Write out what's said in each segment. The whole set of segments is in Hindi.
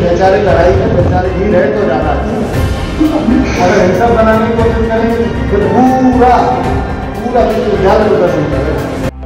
बेचारे लड़ाई में बेचारे ही रहे तो ज़्यादा अच्छा। अगर हिंसा बनाने की कोशिश करेंगे तो पूरा विश्वविद्यालय प्रदर्शन करेगा।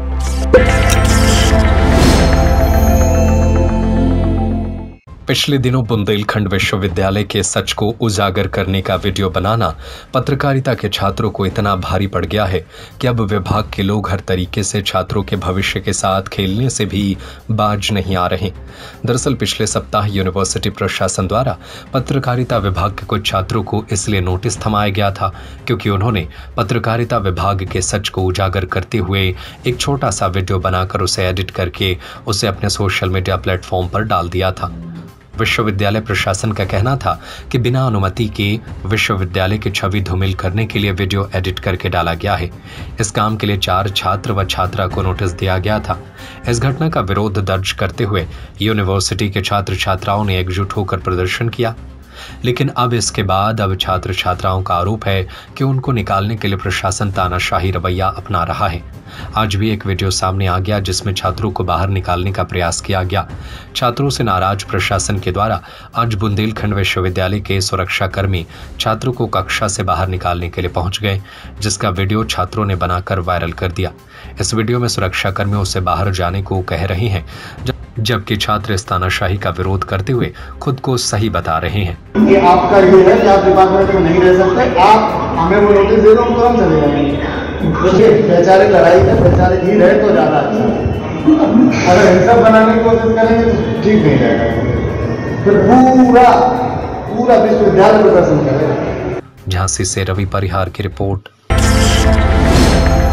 पिछले दिनों बुंदेलखंड विश्वविद्यालय के सच को उजागर करने का वीडियो बनाना पत्रकारिता के छात्रों को इतना भारी पड़ गया है कि अब विभाग के लोग हर तरीके से छात्रों के भविष्य के साथ खेलने से भी बाज नहीं आ रहे। दरअसल पिछले सप्ताह यूनिवर्सिटी प्रशासन द्वारा पत्रकारिता विभाग के कुछ छात्रों को इसलिए नोटिस थमाया गया था क्योंकि उन्होंने पत्रकारिता विभाग के सच को उजागर करते हुए एक छोटा सा वीडियो बनाकर उसे एडिट करके उसे अपने सोशल मीडिया प्लेटफॉर्म पर डाल दिया था। विश्वविद्यालय प्रशासन का कहना था कि बिना अनुमति के विश्वविद्यालय की छवि धूमिल करने के लिए वीडियो एडिट करके डाला गया है। इस काम के लिए 4 छात्र व छात्रा को नोटिस दिया गया था। इस घटना का विरोध दर्ज करते हुए यूनिवर्सिटी के छात्र छात्राओं ने एकजुट होकर प्रदर्शन किया, लेकिन अब इसके बाद अब छात्र छात्राओं का आरोप है कि उनको निकालने के लिए प्रशासन तानाशाही रवैया अपना रहा है। आज भी एक वीडियो सामने आ गया जिसमें छात्रों को बाहर निकालने का प्रयास किया गया। छात्रों से नाराज प्रशासन के द्वारा आज बुंदेलखंड विश्वविद्यालय के सुरक्षाकर्मी छात्रों को कक्षा से बाहर निकालने के लिए पहुंच गए, जिसका वीडियो छात्रों ने बनाकर वायरल कर दिया। इस वीडियो में सुरक्षाकर्मियों से बाहर जाने को कह रहे हैं, जबकि छात्र इस तानाशाही का विरोध करते हुए खुद को सही बता रहे हैं। ये आपका ये है कि आप डिपार्टमेंट में नहीं रह सकते, आप हमें वो नोटिस दे दो, हम तुरंत चले जाएंगे। देखिए बेचारे लड़ाई में बेचारे ही रहे तो ज़्यादा अच्छा। अगर हिंसा बनाने की कोशिश करेंगे तो ठीक नहीं रहेगा, फिर पूरा विश्वविद्यालय प्रदर्शन करेगा। झांसी से रवि परिहार की रिपोर्ट।